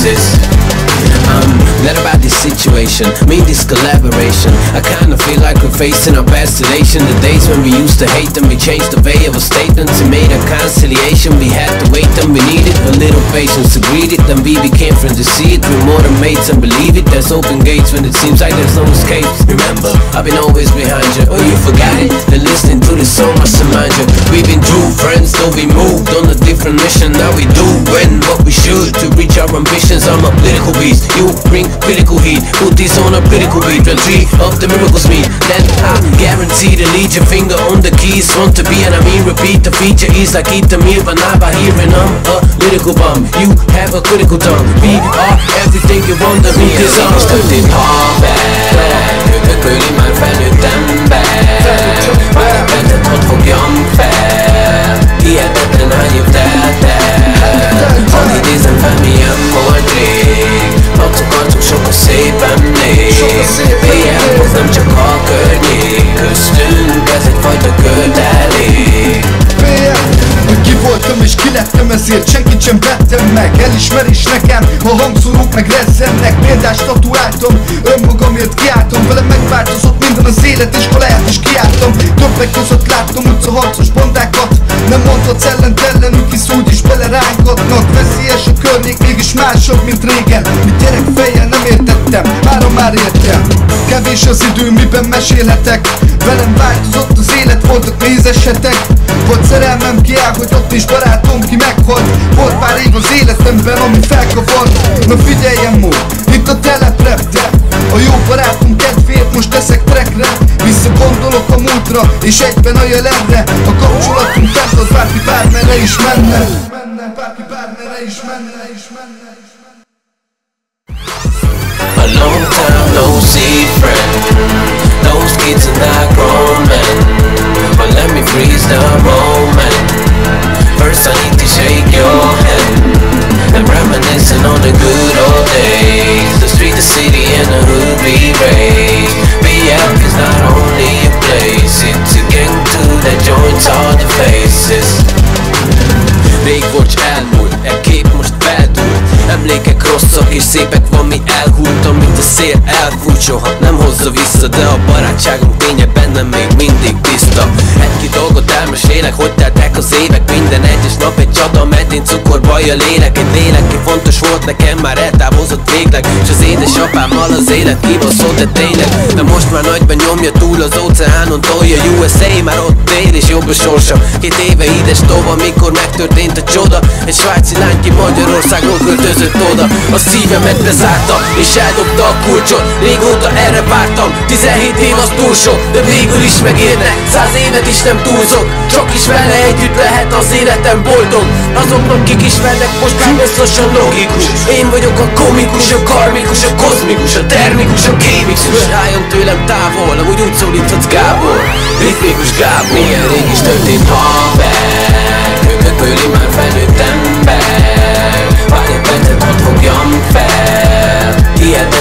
faces. Not about this situation, mean this collaboration. I kinda feel like we're facing our past relation. The days when we used to hate them, we changed the way of our statements and made a conciliation. We had to wait and we needed a little patience to greet it. Then we became friends to see it. We're more than mates and believe it. There's open gates when it seems like there's no escape. Remember, I've been always behind you. Oh, you forgot it? Then listening to this so much to mind you. We've been true friends, though we moved on a different mission. Now we do when what we should to reach our ambitions. I'm a political beast, you bring critical heat. Put this on a critical beat. When three of the miracles meet, then I guarantee to lead your finger on the keys. Want to be and I mean repeat. The feature is like eat the meal, but not by hearing I'm a lyrical bum. You have a critical tongue. We are everything you want to be. Cause I'm történt haver. Köpököli már felnőtt ember. Már a bendet hadd fogjam fel. Hihetetlen hány év telt el. Hadd idézem fel milyen volt rég. Arcok, sok a szép emlék. PM az nem csak a környék. Köztünk ez egyfajta kötelék. Hogy ki voltam és ki lettem, ezért senkit sem vettem meg. Elismerés nekem, ha hangszórók meg rezzennek. Példást tatuáltam, önmagamért kiálltam. Velem megváltozott minden az élet, és halálát is kiálltam. Többek között láttam utcaharcos bandákat. Nem mondhatsz ellent ellenük, hisz úgyis belerángatnak. Veszélyes a környék, mégis másabb, mint régen. Mit gyerek fejjel nem értettem, mára már értem. Kevés az idő, miben mesélhetek. Velem változott az élet, voltak mézesetek. Volt szerelmem kiállhatott és barátom ki meghalt. Volt pár év az életemben, ami felkavart. Na figyeljen mód, itt a teleprep, a jó barátom kedvéért most teszek trackre. Visszagondolok a múltra és egyben a jelenre. A kapcsolatunk fenntartott, bárki bármerre is menne. Bárki bármerre is menne. A long time no see friend. Those kids are not grown men, but let me freeze the moment. First I need to shake your hand and reminiscing on the good old days. The street, the city and the hood we raised. BF is not only a place, it's a gang too that joins all the faces. Rég volt, elmúlt, e kép most feldúlt. Emlékek rosszak és szépek, van mi elhultam, mint a szél elfújt. Soha nem hozza vissza, de a barátságunk ténye bennem még mindig tiszta. Egy-két dolgot elmesélek, hogy teltek az évek. Minden egyes nap egy csata, medén cukorbaj a lélek. Egy lélek, ki fontos volt nekem, már eltávozott végleg. S az édesapámmal az élet kibaszott, de tényleg. De most már nagyban nyomja túl az óceánon, tolja USA, már ott él és jobb a sorsa. 2 éve ides tova, mikor megtörtént a csoda. Egy svájci lány ki Magyarországról költözött oda. A szívemet bezárta és eldobta a kulcsot. Régóta erre vártam, 17 év az túl sok. De végül is megérne, 100 évet is nem túlzok. Csak is vele együtt lehet az életem boldog. Azoknak kik ismernek most már biztosan logikus. Én vagyok a komikus, a karmikus, a kozmikus, a termikus, a kémikus. Rájön tőlem távol, amúgy úgy szólíthatsz Gábor. RitMikus Gábor. Milyen rég is történt haver. Köpököli már felnőtt ember. Várj egy percet, hadd fogjam fel. Hihetetlen